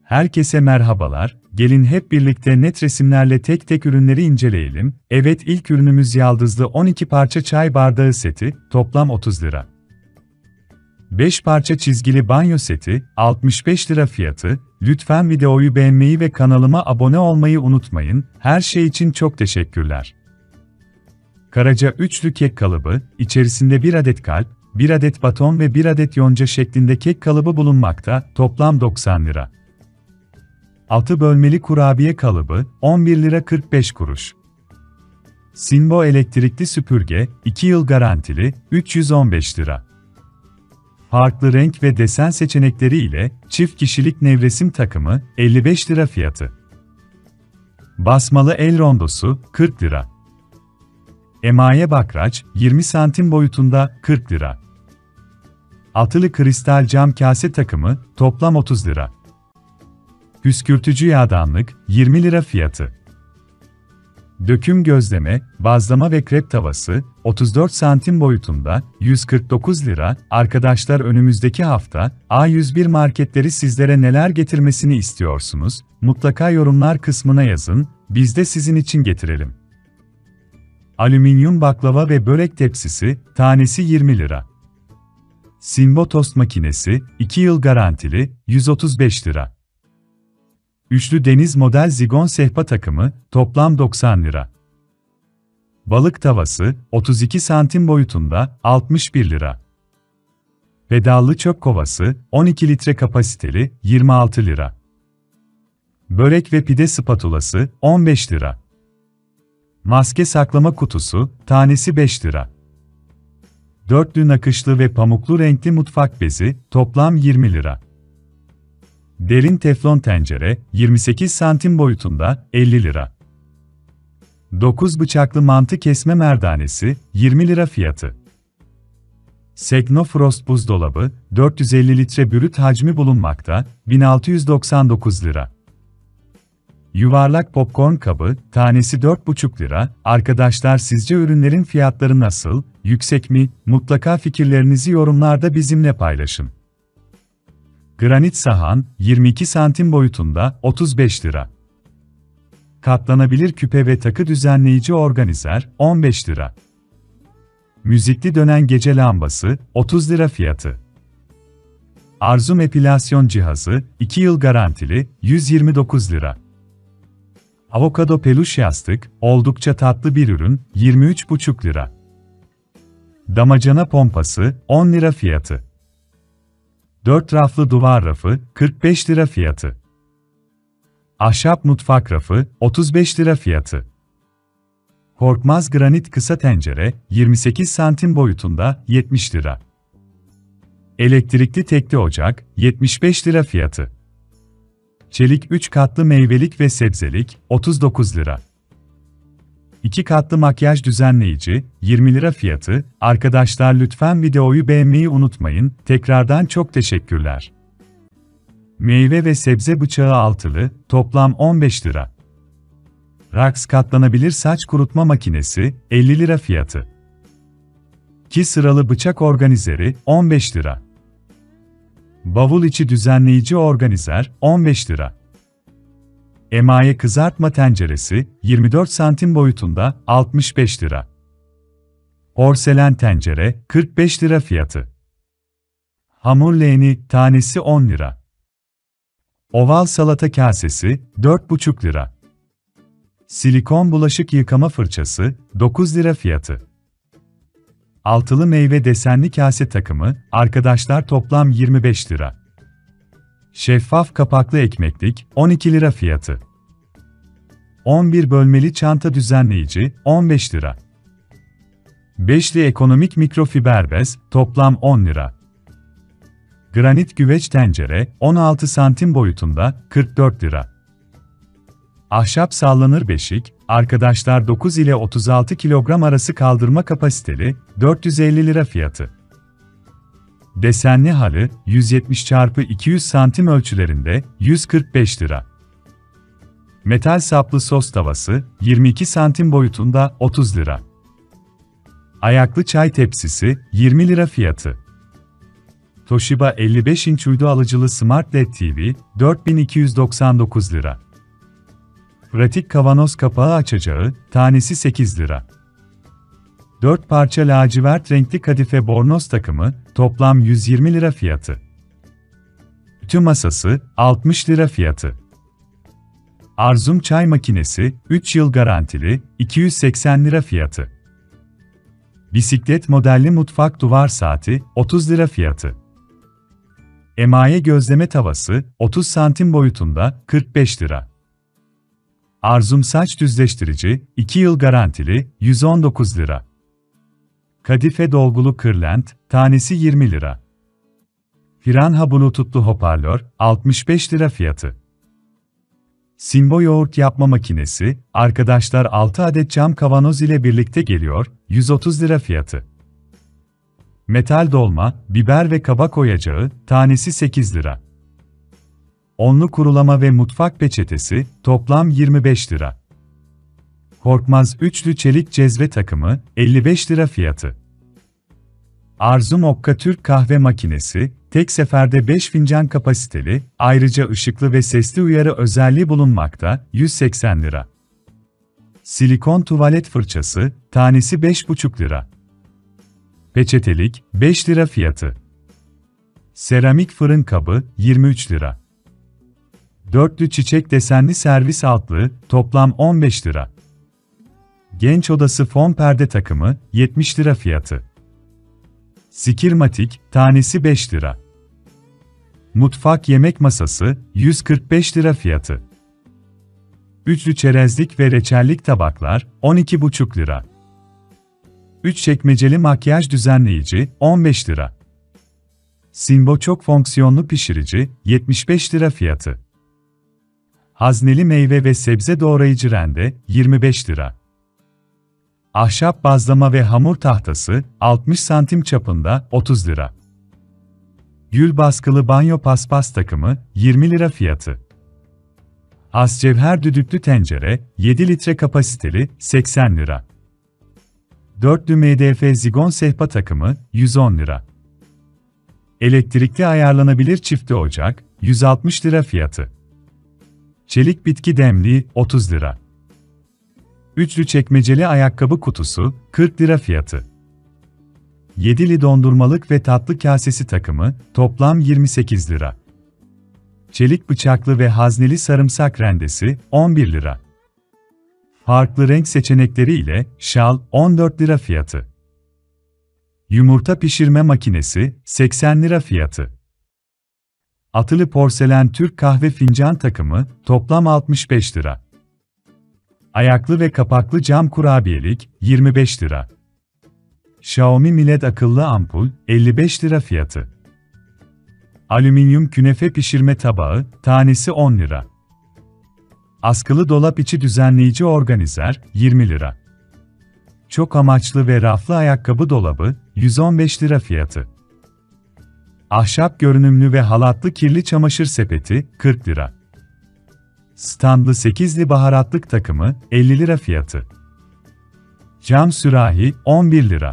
Herkese merhabalar, gelin hep birlikte net resimlerle tek tek ürünleri inceleyelim. Evet, ilk ürünümüz yaldızlı 12 parça çay bardağı seti, toplam 30 lira. 5 parça çizgili banyo seti, 65 lira fiyatı. Lütfen videoyu beğenmeyi ve kanalıma abone olmayı unutmayın. Her şey için çok teşekkürler. Karaca üçlü kek kalıbı, içerisinde 1 adet kalp, 1 adet baton ve 1 adet yonca şeklinde kek kalıbı bulunmakta, toplam 90 lira. 6 bölmeli kurabiye kalıbı, 11 lira 45 kuruş. Sinbo elektrikli süpürge, 2 yıl garantili, 315 lira. Farklı renk ve desen seçenekleri ile çift kişilik nevresim takımı, 55 lira fiyatı. Basmalı el rondosu, 40 lira. Emaye bakraç, 20 santim boyutunda, 40 lira. Altılı kristal cam kase takımı, toplam 30 lira. Püskürtücü yağdanlık, 20 lira fiyatı. Döküm gözleme, bazlama ve krep tavası, 34 santim boyutunda, 149 lira. Arkadaşlar, önümüzdeki hafta, A101 marketleri sizlere neler getirmesini istiyorsunuz? Mutlaka yorumlar kısmına yazın, biz de sizin için getirelim. Alüminyum baklava ve börek tepsisi, tanesi 20 lira. Sinbo tost makinesi, 2 yıl garantili, 135 lira. Üçlü deniz model zigon sehpa takımı, toplam 90 lira. Balık tavası, 32 santim boyutunda, 61 lira. Pedallı çöp kovası, 12 litre kapasiteli, 26 lira. Börek ve pide spatulası, 15 lira. Maske saklama kutusu, tanesi 5 lira. Dörtlü nakışlı ve pamuklu renkli mutfak bezi, toplam 20 lira. Derin teflon tencere, 28 santim boyutunda, 50 lira. 9 bıçaklı mantı kesme merdanesi, 20 lira fiyatı. Seknofrost buzdolabı, 450 litre brüt hacmi bulunmakta, 1699 lira. Yuvarlak popcorn kabı, tanesi 4,5 lira. Arkadaşlar, sizce ürünlerin fiyatları nasıl, yüksek mi? Mutlaka fikirlerinizi yorumlarda bizimle paylaşın. Granit sahan, 22 santim boyutunda, 35 lira. Katlanabilir küpe ve takı düzenleyici organizer, 15 lira. Müzikli dönen gece lambası, 30 lira fiyatı. Arzum epilasyon cihazı, 2 yıl garantili, 129 lira. Avokado peluş yastık, oldukça tatlı bir ürün, 23,5 lira. Damacana pompası, 10 lira fiyatı. 4 raflı duvar rafı, 45 lira fiyatı. Ahşap mutfak rafı, 35 lira fiyatı. Korkmaz granit kısa tencere, 28 santim boyutunda, 70 lira. Elektrikli tekli ocak, 75 lira fiyatı. Çelik 3 katlı meyvelik ve sebzelik, 39 lira. 2 katlı makyaj düzenleyici, 20 lira fiyatı. Arkadaşlar, lütfen videoyu beğenmeyi unutmayın. Tekrardan çok teşekkürler. Meyve ve sebze bıçağı altılı, toplam 15 lira. Rax katlanabilir saç kurutma makinesi, 50 lira fiyatı. 2 sıralı bıçak organizeri, 15 lira. Bavul içi düzenleyici organizer, 15 lira. Emaye kızartma tenceresi, 24 santim boyutunda, 65 lira. Porselen tencere, 45 lira fiyatı. Hamur leğeni, tanesi 10 lira. Oval salata kasesi, 4,5 lira. Silikon bulaşık yıkama fırçası, 9 lira fiyatı. Altılı meyve desenli kase takımı, arkadaşlar, toplam 25 lira. Şeffaf kapaklı ekmeklik, 12 lira fiyatı. 11 bölmeli çanta düzenleyici, 15 lira. Beşli ekonomik mikrofiber bez, toplam 10 lira. Granit güveç tencere, 16 santim boyutunda, 44 lira. Ahşap sallanır beşik, arkadaşlar, 9 ile 36 kilogram arası kaldırma kapasiteli, 450 lira fiyatı. Desenli halı, 170 x 200 santim ölçülerinde, 145 lira. Metal saplı sos tavası, 22 santim boyutunda, 30 lira. Ayaklı çay tepsisi, 20 lira fiyatı. Toshiba 55 inç uydu alıcılı Smart LED TV, 4299 lira. Pratik kavanoz kapağı açacağı, tanesi 8 lira. 4 parça lacivert renkli kadife bornoz takımı, toplam 120 lira fiyatı. Ütü masası, 60 lira fiyatı. Arzum çay makinesi, 3 yıl garantili, 280 lira fiyatı. Bisiklet modelli mutfak duvar saati, 30 lira fiyatı. Emaye gözleme tavası, 30 santim boyutunda, 45 lira. Arzum saç düzleştirici, 2 yıl garantili, 119 lira. Kadife dolgulu kırlent, tanesi 20 lira. Piranha Bluetooth'lu hoparlör, 65 lira fiyatı. Simbo yoğurt yapma makinesi, arkadaşlar 6 adet cam kavanoz ile birlikte geliyor, 130 lira fiyatı. Metal dolma, biber ve kabak oyacağı, tanesi 8 lira. Onlu kurulama ve mutfak peçetesi, toplam 25 lira. Korkmaz üçlü çelik cezve takımı, 55 lira fiyatı. Arzum Okka Türk kahve makinesi, tek seferde 5 fincan kapasiteli, ayrıca ışıklı ve sesli uyarı özelliği bulunmakta, 180 lira. Silikon tuvalet fırçası, tanesi 5,5 lira. Peçetelik, 5 lira fiyatı. Seramik fırın kabı, 23 lira. Dörtlü çiçek desenli servis altlığı, toplam 15 lira. Genç odası fon perde takımı, 70 lira fiyatı. Skirmatik, tanesi 5 lira. Mutfak yemek masası, 145 lira fiyatı. Üçlü çerezlik ve reçellik tabaklar, 12,5 lira. 3 çekmeceli makyaj düzenleyici, 15 lira. Simbo çok fonksiyonlu pişirici, 75 lira fiyatı. Hazneli meyve ve sebze doğrayıcı rende, 25 lira. Ahşap bazlama ve hamur tahtası, 60 santim çapında, 30 lira. Gül baskılı banyo paspas takımı, 20 lira fiyatı. Ascevher düdüklü tencere, 7 litre kapasiteli, 80 lira. Dörtlü MDF zigon sehpa takımı, 110 lira. Elektrikli ayarlanabilir çifte ocak, 160 lira fiyatı. Çelik bitki demliği, 30 lira. Üçlü çekmeceli ayakkabı kutusu, 40 lira fiyatı. 7'li dondurmalık ve tatlı kasesi takımı, toplam 28 lira. Çelik bıçaklı ve hazneli sarımsak rendesi, 11 lira. Farklı renk seçenekleri ile şal, 14 lira fiyatı. Yumurta pişirme makinesi, 80 lira fiyatı. Atılı porselen Türk kahve fincan takımı, toplam 65 lira. Ayaklı ve kapaklı cam kurabiyelik, 25 lira. Xiaomi Mi LED akıllı ampul, 55 lira fiyatı. Alüminyum künefe pişirme tabağı, tanesi 10 lira. Askılı dolap içi düzenleyici organizer, 20 lira. Çok amaçlı ve raflı ayakkabı dolabı, 115 lira fiyatı. Ahşap görünümlü ve halatlı kirli çamaşır sepeti, 40 lira. Standlı 8'li baharatlık takımı, 50 lira fiyatı. Cam sürahi, 11 lira.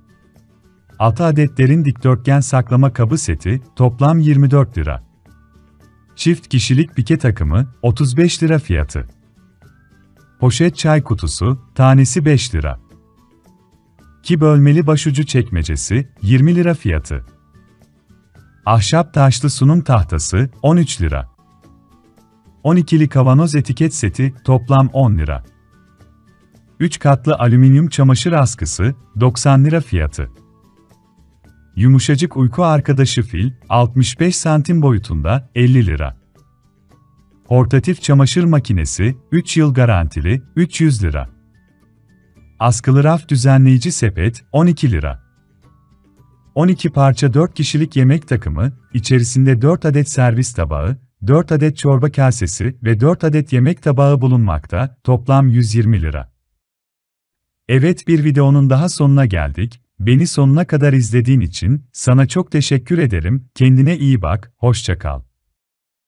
6 adet derin dikdörtgen saklama kabı seti, toplam 24 lira. Çift kişilik pike takımı, 35 lira fiyatı. Poşet çay kutusu, tanesi 5 lira. 2 bölmeli başucu çekmecesi, 20 lira fiyatı. Ahşap taşlı sunum tahtası, 13 lira. 12'li kavanoz etiket seti, toplam 10 lira. 3 katlı alüminyum çamaşır askısı, 90 lira fiyatı. Yumuşacık uyku arkadaşı fil, 65 santim boyutunda, 50 lira. Portatif çamaşır makinesi, 3 yıl garantili, 300 lira. Askılı raf düzenleyici sepet, 12 lira. 12 parça 4 kişilik yemek takımı, içerisinde 4 adet servis tabağı, 4 adet çorba kasesi ve 4 adet yemek tabağı bulunmakta, toplam 120 lira. Evet, bir videonun daha sonuna geldik. Beni sonuna kadar izlediğin için sana çok teşekkür ederim. Kendine iyi bak, hoşça kal.